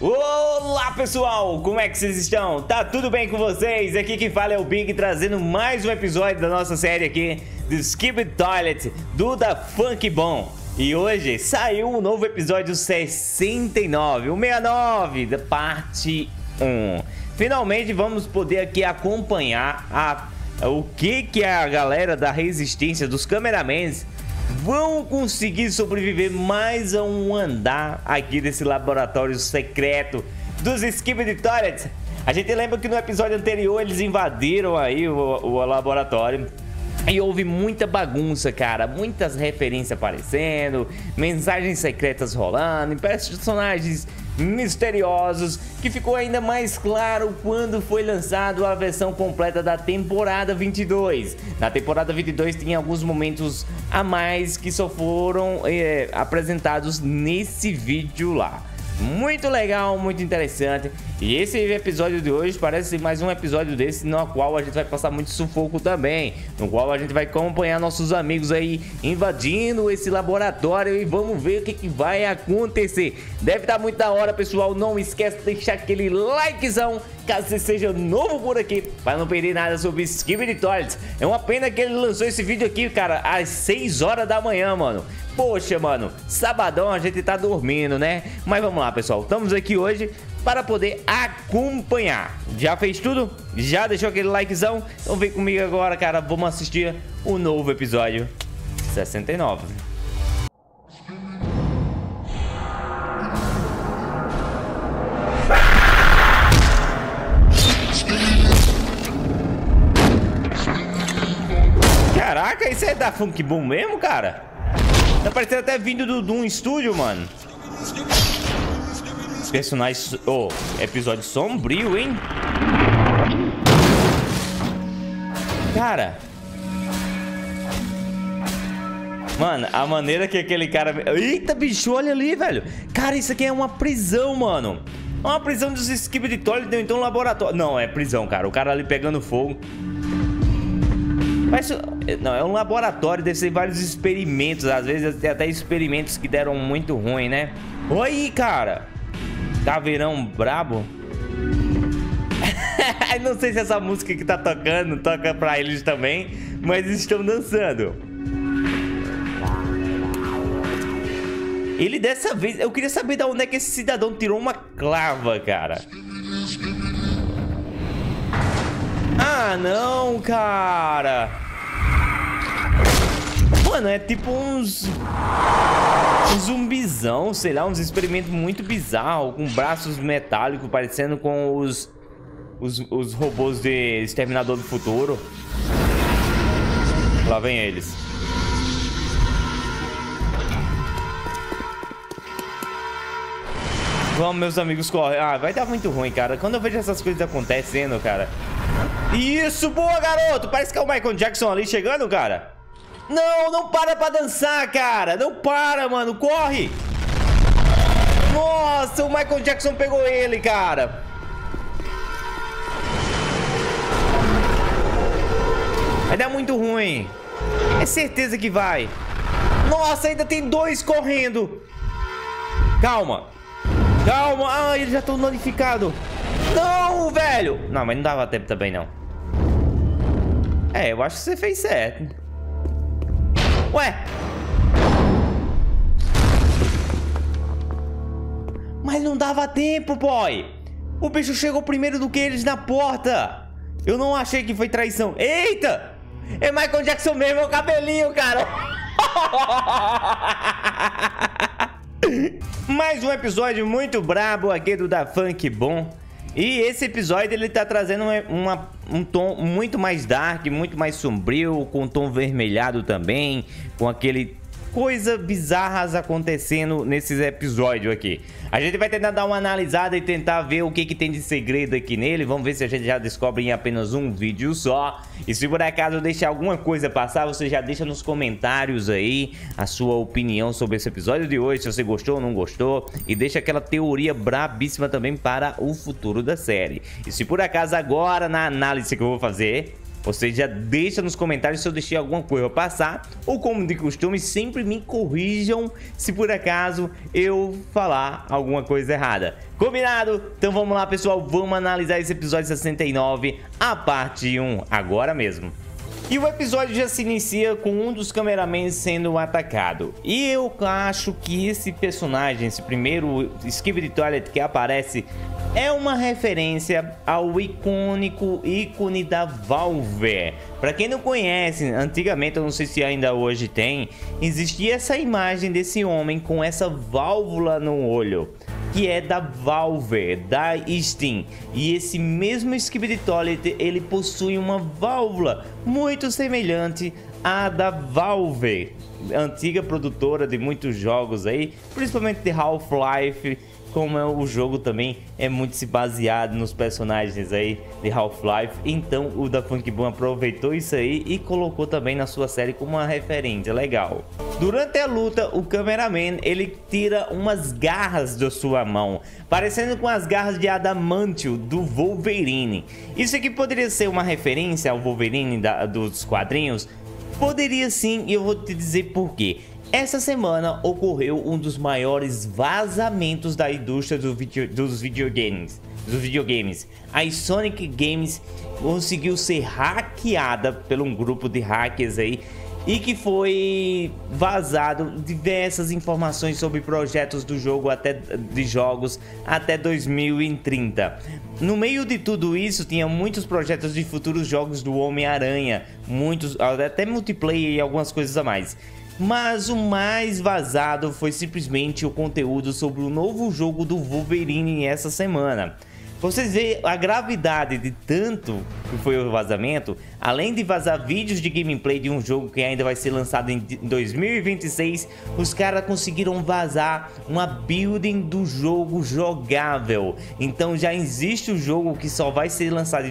Olá pessoal, como é que vocês estão? Tá tudo bem com vocês? Aqui quem fala é o Big, trazendo mais um episódio da nossa série aqui do Skibidi Toilet do Da Funk Bom. E hoje saiu um novo episódio 69, o 69 da parte 1. Finalmente vamos poder aqui acompanhar o que a galera da resistência, dos cameramans, vão conseguir sobreviver mais a um andar aqui desse laboratório secreto dos Skibidi Toilets. A gente lembra que no episódio anterior eles invadiram aí o laboratório e houve muita bagunça, cara. Muitas referências aparecendo, mensagens secretas rolando, personagens misteriosos, que ficou ainda mais claro quando foi lançado a versão completa da temporada 22. Na temporada 22 tinha alguns momentos a mais que só foram apresentados nesse vídeo lá. Muito legal, muito interessante. E esse episódio de hoje parece ser mais um episódio desse, no qual a gente vai passar muito sufoco também, no qual a gente vai acompanhar nossos amigos aí invadindo esse laboratório e vamos ver o que vai acontecer. Deve estar muito da hora, pessoal. Não esquece de deixar aquele likezão caso você seja novo por aqui, para não perder nada sobre Skibidi Toilets. É uma pena que ele lançou esse vídeo aqui, cara, às 6 horas da manhã, mano. Poxa, mano, sabadão a gente tá dormindo, né? Mas vamos lá, pessoal, estamos aqui hoje para poder acompanhar. Já fez tudo? Já deixou aquele likezão? Então vem comigo agora, cara, vamos assistir o novo episódio 69. Caraca, isso é da Funk Boom mesmo, cara? Tá parecendo até vindo de um estúdio, mano. Personagens... Oh, episódio sombrio, hein? Cara. Mano, a maneira que aquele cara... Eita, bicho, olha ali, velho. Cara, isso aqui é uma prisão, mano. Uma prisão dos Skibidi Toilets, deu então um laboratório. Não, é prisão, cara. O cara ali pegando fogo. Mas, não, é um laboratório, deve ser vários experimentos. Às vezes tem até experimentos que deram muito ruim, né? Olha aí, cara. Caveirão brabo. Não sei se essa música que tá tocando toca pra eles também, mas eles estão dançando. Ele dessa vez... Eu queria saber de onde é que esse cidadão tirou uma clava, cara. Ah, não, cara. Mano, é tipo um zumbizão, sei lá, uns experimentos muito bizarros, com braços metálicos, parecendo com os robôs de Exterminador do Futuro. Lá vem eles. Vamos, meus amigos, corre. Ah, vai dar muito ruim, cara. Quando eu vejo essas coisas acontecendo, cara. Isso, boa, garoto. Parece que é o Michael Jackson ali chegando, cara. Não, não para pra dançar, cara. Não para, mano. Corre. Nossa, o Michael Jackson pegou ele, cara. Vai dar muito ruim. É certeza que vai. Nossa, ainda tem dois correndo. Calma. Calma. Ah, eles já estão danificados. Não, velho. Não, mas não dava tempo também, não. É, eu acho que você fez certo. Ué. Mas não dava tempo, boy. O bicho chegou primeiro do que eles na porta. Eu não achei que foi traição. Eita. É Michael Jackson mesmo, é o cabelinho, cara. Mais um episódio muito brabo aqui do Da Funk Bom. E esse episódio ele tá trazendo um tom muito mais dark, muito mais sombrio, com um tom vermelhado também, com aquele coisa bizarras acontecendo nesses episódios aqui. A gente vai tentar dar uma analisada e tentar ver o que tem de segredo aqui nele. Vamos ver se a gente já descobre em apenas um vídeo só. E se por acaso eu deixar alguma coisa passar, você já deixa nos comentários aí a sua opinião sobre esse episódio de hoje, se você gostou ou não gostou. E deixa aquela teoria brabíssima também para o futuro da série. E se por acaso agora na análise que eu vou fazer, Você já deixa nos comentários se eu deixei alguma coisa passar, ou como de costume, sempre me corrijam se por acaso eu falar alguma coisa errada. Combinado? Então vamos lá, pessoal, vamos analisar esse episódio 69, a parte 1, agora mesmo. E o episódio já se inicia com um dos cameramans sendo atacado. E eu acho que esse personagem, esse primeiro Skibidi Toilet que aparece, é uma referência ao icônico ícone da Valve. Para quem não conhece, antigamente, eu não sei se ainda hoje tem, existia essa imagem desse homem com essa válvula no olho, que é da Valve, da Steam. E esse mesmo Skibidi Toilet, ele possui uma válvula muito semelhante à da Valve, antiga produtora de muitos jogos aí, principalmente de Half-Life. Como o jogo também é muito se baseado nos personagens aí de Half-Life, então o Da Funk Boom aproveitou isso aí e colocou também na sua série como uma referência legal. Durante a luta, o cameraman ele tira umas garras da sua mão, parecendo com as garras de adamantio do Wolverine. Isso aqui poderia ser uma referência ao Wolverine dos quadrinhos? Poderia sim, e eu vou te dizer por quê. Essa semana ocorreu um dos maiores vazamentos da indústria dos videogames. A Sonic Games conseguiu ser hackeada por um grupo de hackers aí, e que foi vazado diversas informações sobre projetos do jogo de jogos até 2030. No meio de tudo isso tinha muitos projetos de futuros jogos do Homem-Aranha, muitos até multiplayer e algumas coisas a mais. Mas o mais vazado foi simplesmente o conteúdo sobre o novo jogo do Wolverine essa semana. Vocês veem a gravidade de tanto que foi o vazamento. Além de vazar vídeos de gameplay de um jogo que ainda vai ser lançado em 2026, os caras conseguiram vazar uma building do jogo jogável. Então já existe o jogo que só vai ser lançado em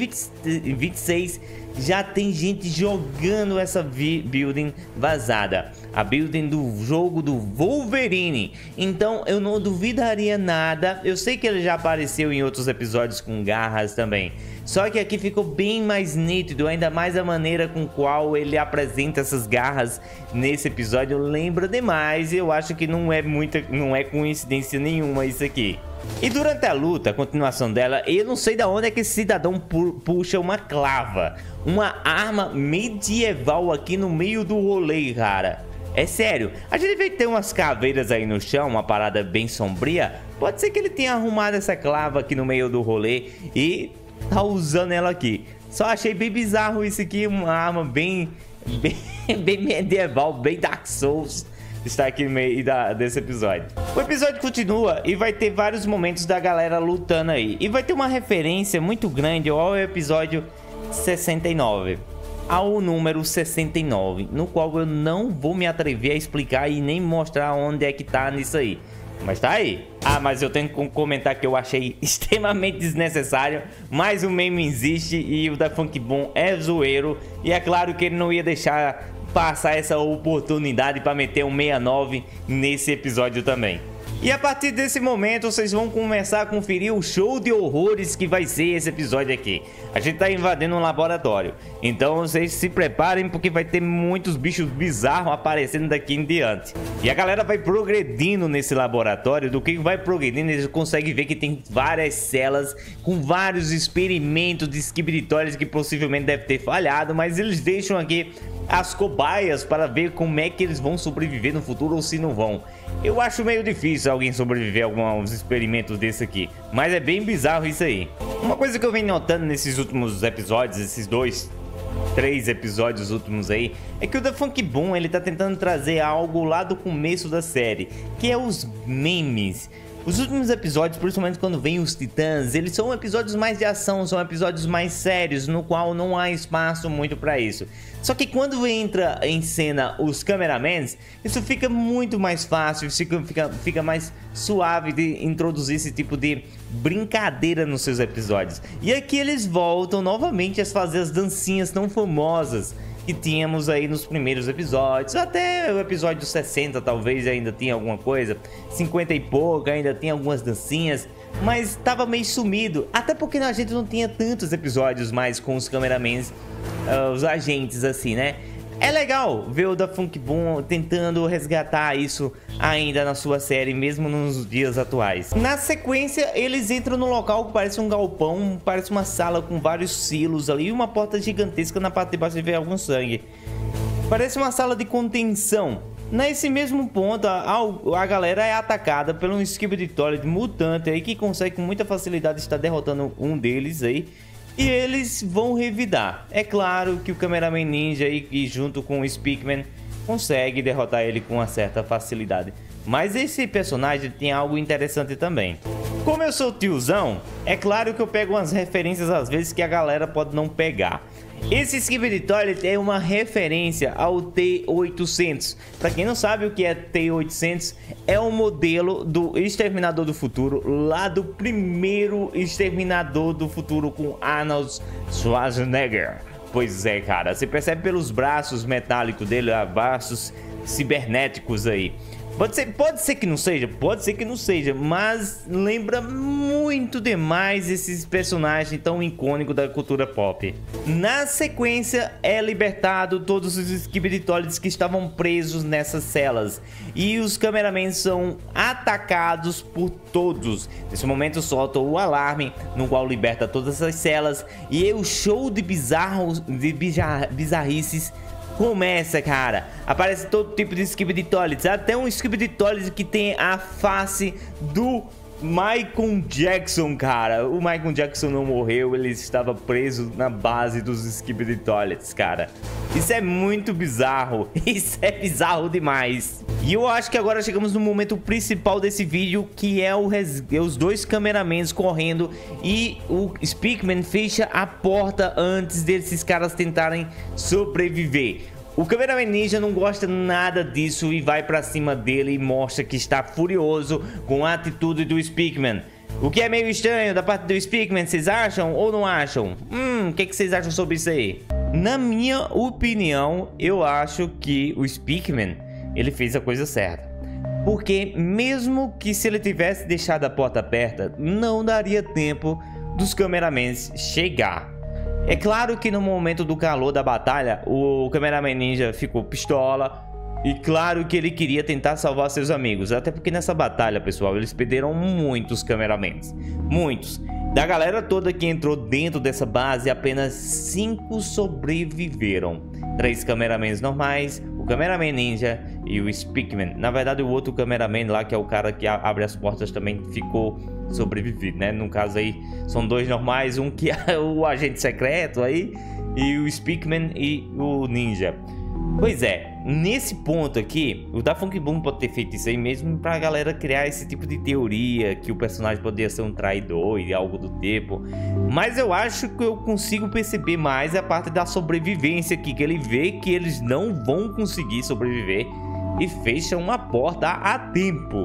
2026. Já tem gente jogando essa building vazada, a building do jogo do Wolverine. Então eu não duvidaria nada. Eu sei que ele já apareceu em outros episódios com garras também, só que aqui ficou bem mais nítido, ainda mais a maneira com qual ele apresenta essas garras nesse episódio lembra demais. Eu acho que não é coincidência nenhuma isso aqui. E durante a luta, a continuação dela, eu não sei de onde é que esse cidadão puxa uma clava, uma arma medieval aqui no meio do rolê, cara. É sério, a gente vê que tem umas caveiras aí no chão, uma parada bem sombria. Pode ser que ele tenha arrumado essa clava aqui no meio do rolê e tá usando ela aqui. Só achei bem bizarro isso aqui, uma arma bem medieval, bem Dark Souls. Está aqui no meio desse episódio. O episódio continua e vai ter vários momentos da galera lutando aí. E vai ter uma referência muito grande ao episódio 69. Ao número 69. No qual eu não vou me atrever a explicar e nem mostrar onde é que tá nisso aí. Mas tá aí. Ah, mas eu tenho que comentar que eu achei extremamente desnecessário. Mas o meme existe e o Da Funk Boom é zoeiro. E é claro que ele não ia deixar passar essa oportunidade para meter um 69 nesse episódio também. E a partir desse momento vocês vão começar a conferir o show de horrores que vai ser esse episódio aqui. A gente tá invadindo um laboratório, então vocês se preparem porque vai ter muitos bichos bizarros aparecendo daqui em diante. E a galera vai progredindo nesse laboratório. Do que vai progredindo, eles conseguem ver que tem várias celas com vários experimentos de Skibidi Toilet que possivelmente deve ter falhado, mas eles deixam aqui as cobaias para ver como é que eles vão sobreviver no futuro ou se não vão. Eu acho meio difícil alguém sobreviver a alguns experimentos desse aqui, mas é bem bizarro isso aí. Uma coisa que eu venho notando nesses últimos episódios, esses 3 episódios últimos aí, é que o Da Funk Boom ele tá tentando trazer algo lá do começo da série, que é os memes. Os últimos episódios, principalmente quando vem os titãs, eles são episódios mais de ação, são episódios mais sérios, no qual não há espaço muito para isso. Só que quando entra em cena os cameramans, isso fica muito mais fácil, fica mais suave de introduzir esse tipo de brincadeira nos seus episódios. E aqui eles voltam novamente a fazer as dancinhas tão famosas que tínhamos aí nos primeiros episódios. Até o episódio 60 talvez ainda tinha alguma coisa, 50 e pouco ainda tinha algumas dancinhas, mas tava meio sumido, até porque a gente não tinha tantos episódios mais com os cameramans os agentes assim, né? É legal ver o Da Funk Boom tentando resgatar isso ainda na sua série, mesmo nos dias atuais. Na sequência, eles entram num local que parece um galpão, parece uma sala com vários silos ali e uma porta gigantesca na parte de baixo de ver algum sangue. Parece uma sala de contenção. Nesse mesmo ponto, a galera é atacada por um Skibidi Toilet mutante aí que consegue com muita facilidade estar derrotando um deles aí. E eles vão revidar. É claro que o Cameraman Ninja e junto com o Speakman consegue derrotar ele com uma certa facilidade. Mas esse personagem tem algo interessante também. Como eu sou tiozão, é claro que eu pego umas referências às vezes que a galera pode não pegar. Esse Skibidi Toilet é uma referência ao T-800. Para quem não sabe o que é T-800, é um modelo do Exterminador do Futuro, lá do primeiro Exterminador do Futuro com Arnold Schwarzenegger. Pois é, cara, você percebe pelos braços metálicos dele, braços cibernéticos aí. Pode ser que não seja, mas lembra muito demais esses personagens tão icônicos da cultura pop. Na sequência, é libertado todos os Skibidi Toilets que estavam presos nessas celas. E os cameramans são atacados por todos. Nesse momento, solta o alarme, no qual liberta todas essas celas. E o show de bizarrices começa, cara. Aparece todo tipo de Skibidi Toilets. Até um Skibidi Toilet que tem a face do Michael Jackson, cara. O Michael Jackson não morreu, ele estava preso na base dos Skibidi Toilets, cara. Isso é muito bizarro. Isso é bizarro demais. E eu acho que agora chegamos no momento principal desse vídeo, que é os dois cameramans correndo e o Speakman fecha a porta antes desses caras tentarem sobreviver. O Cameraman Ninja não gosta nada disso e vai pra cima dele e mostra que está furioso com a atitude do Speakman. O que é meio estranho da parte do Speakman, vocês acham ou não acham? O que vocês acham sobre isso aí? Na minha opinião, eu acho que o Speakman, ele fez a coisa certa. Porque mesmo que se ele tivesse deixado a porta aberta, não daria tempo dos cameramans chegar. É claro que no momento do calor da batalha, o Cameraman Ninja ficou pistola. E claro que ele queria tentar salvar seus amigos. Até porque nessa batalha, pessoal, eles perderam muitos cameramans. Muitos. Da galera toda que entrou dentro dessa base, apenas 5 sobreviveram. 3 cameramans normais, o Cameraman Ninja e o Speakman. Na verdade, o outro cameraman lá, que é o cara que abre as portas, também ficou sobrevivido, né? No caso aí, são 2 normais, um que é o agente secreto aí, e o Speakman e o Ninja. Pois é, nesse ponto aqui, o Da Funk Boom pode ter feito isso aí mesmo pra galera criar esse tipo de teoria, que o personagem poderia ser um traidor e algo do tipo. Mas eu acho que eu consigo perceber mais a parte da sobrevivência aqui, que ele vê que eles não vão conseguir sobreviver e fecha uma porta a tempo.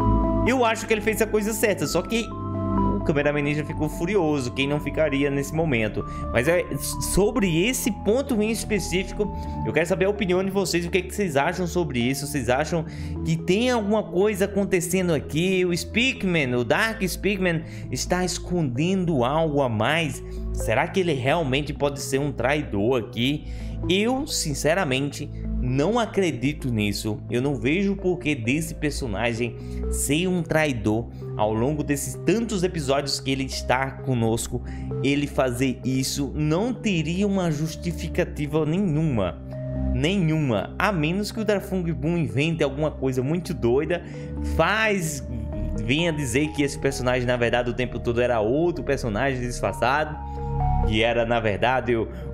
Eu acho que ele fez a coisa certa, só que o Cameraman Ninja ficou furioso, quem não ficaria nesse momento. Mas sobre esse ponto em específico, eu quero saber a opinião de vocês, o que vocês acham sobre isso. Vocês acham que tem alguma coisa acontecendo aqui? O Speakman, o Dark Speakman, está escondendo algo a mais? Será que ele realmente pode ser um traidor aqui? Eu, sinceramente, não acredito nisso. Eu não vejo o porquê desse personagem ser um traidor ao longo desses tantos episódios que ele está conosco. Ele fazer isso não teria uma justificativa nenhuma. A menos que o Da Funk Boom invente alguma coisa muito doida, venha dizer que esse personagem na verdade o tempo todo era outro personagem disfarçado, que era na verdade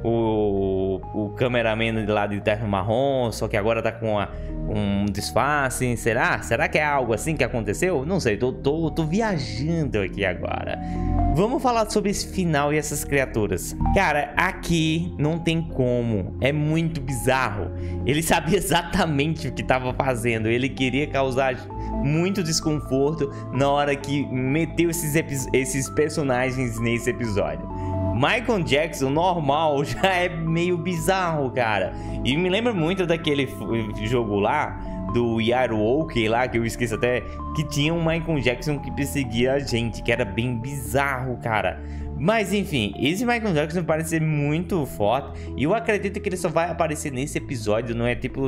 o cameraman lá de terno marrom, só que agora tá com um disfarce. Será que é algo assim que aconteceu? Não sei, tô viajando aqui agora. Vamos falar sobre esse final e essas criaturas. Cara, aqui não tem como, é muito bizarro. Ele sabia exatamente o que estava fazendo, ele queria causar muito desconforto na hora que meteu esses personagens nesse episódio. Michael Jackson normal já é meio bizarro, cara. E me lembra muito daquele jogo lá do Yarwoke lá, que eu esqueço até, que tinha um Michael Jackson que perseguia a gente, que era bem bizarro, cara. Mas enfim, esse Michael Jackson parece ser muito forte e eu acredito que ele só vai aparecer nesse episódio, não é tipo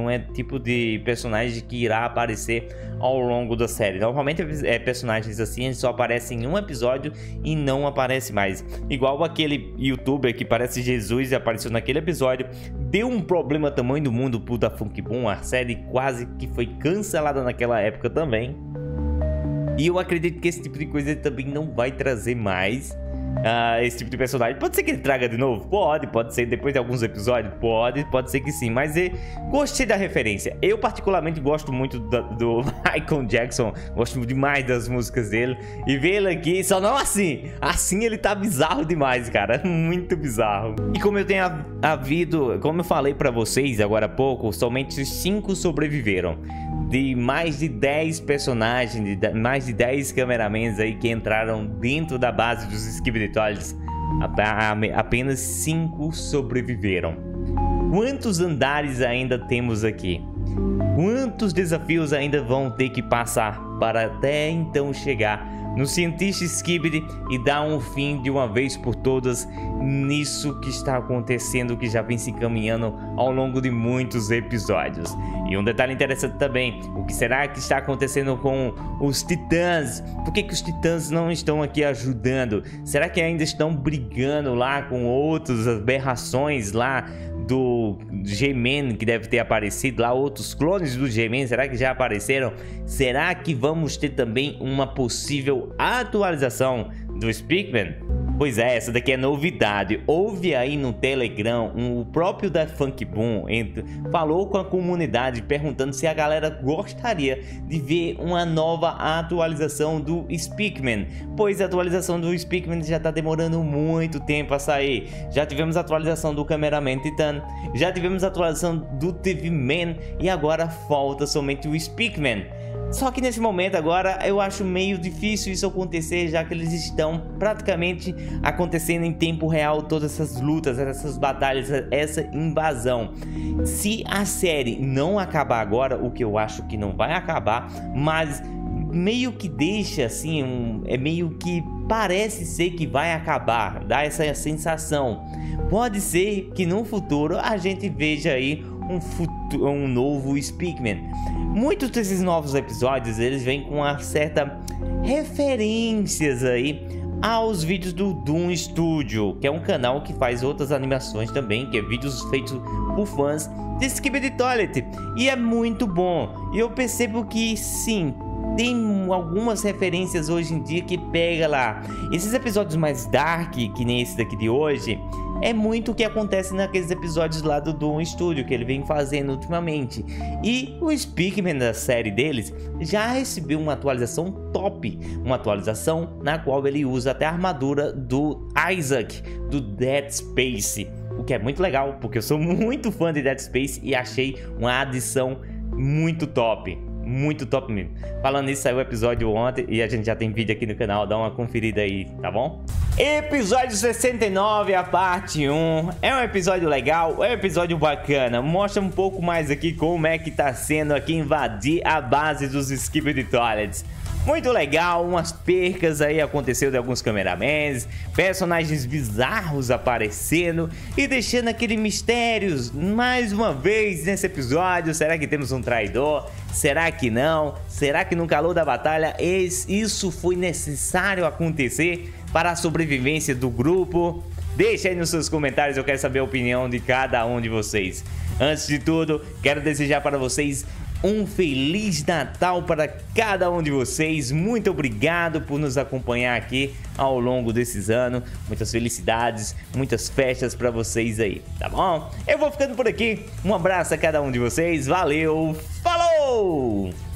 de personagem que irá aparecer ao longo da série. Normalmente personagens assim, eles só aparecem em um episódio e não aparece mais. Igual aquele youtuber que parece Jesus e apareceu naquele episódio, deu um problema tamanho do mundo pro da Funk Boom, a série quase que foi cancelada naquela época também. E eu acredito que esse tipo de coisa ele também não vai trazer mais. Esse tipo de personagem. Pode ser que ele traga de novo? Pode ser depois de alguns episódios. Pode ser que sim. Mas gostei da referência. Eu particularmente gosto muito do Michael Jackson. Gosto demais das músicas dele. E ver ele aqui, só não assim. Assim ele tá bizarro demais, cara. Muito bizarro. E como eu tenho havido, como eu falei pra vocês agora há pouco, somente 5 sobreviveram. De mais de 10 personagens, mais de 10 cameramans aí que entraram dentro da base dos Skibidi Toilets, apenas 5 sobreviveram. Quantos andares ainda temos aqui? Quantos desafios ainda vão ter que passar para até então chegar no cientista Skibidi e dar um fim de uma vez por todas nisso que está acontecendo, que já vem se encaminhando ao longo de muitos episódios. E um detalhe interessante também, o que será que está acontecendo com os titãs? Por que os titãs não estão aqui ajudando? Será que ainda estão brigando lá com outras aberrações lá do G-Man que deve ter aparecido lá, outros clones do G-Man, será que já apareceram? Será que vamos ter também uma possível atualização do Speakman? Pois é, essa daqui é novidade. Houve aí no Telegram, o próprio da Funk Boom falou com a comunidade perguntando se a galera gostaria de ver uma nova atualização do Speakman, pois a atualização do Speakman já está demorando muito tempo a sair. Já tivemos a atualização do Cameraman Titan, já tivemos a atualização do TV Man e agora falta somente o Speakman. Só que nesse momento agora eu acho meio difícil isso acontecer, já que eles estão praticamente acontecendo em tempo real, todas essas lutas, essas batalhas, essa invasão. Se a série não acabar agora, o que eu acho que não vai acabar, mas meio que deixa assim, meio que parece ser que vai acabar, dá essa sensação. Pode ser que no futuro a gente veja aí um novo Speakman. Muitos desses novos episódios eles vêm com uma certa referências aí aos vídeos do Doom Studio, que é um canal que faz outras animações também, que é vídeos feitos por fãs de Skibidi Toilet, e é muito bom. E eu percebo que sim, tem algumas referências hoje em dia que pega lá. Esses episódios mais dark, que nem esse daqui de hoje, é muito o que acontece naqueles episódios lá do Doom Studio que ele vem fazendo ultimamente. E o Speakman da série deles já recebeu uma atualização top, uma atualização na qual ele usa até a armadura do Isaac do Dead Space, o que é muito legal, porque eu sou muito fã de Dead Space e achei uma adição muito top. Muito top mesmo. Falando nisso, saiu o episódio ontem e a gente já tem vídeo aqui no canal, dá uma conferida aí, tá bom? Episódio 69, a parte 1. É um episódio legal, é um episódio bacana. Mostra um pouco mais aqui como é que tá sendo aqui invadir a base dos Skibidi Toilets. Muito legal, umas percas aí aconteceu de alguns cameramans, personagens bizarros aparecendo e deixando aquele mistérios mais uma vez nesse episódio. Será que temos um traidor? Será que não? Será que no calor da batalha isso foi necessário acontecer para a sobrevivência do grupo? Deixa aí nos seus comentários, eu quero saber a opinião de cada um de vocês. Antes de tudo, quero desejar para vocês um Feliz Natal para cada um de vocês. Muito obrigado por nos acompanhar aqui ao longo desses anos. Muitas felicidades, muitas festas para vocês aí, tá bom? Eu vou ficando por aqui. Um abraço a cada um de vocês. Valeu, falou!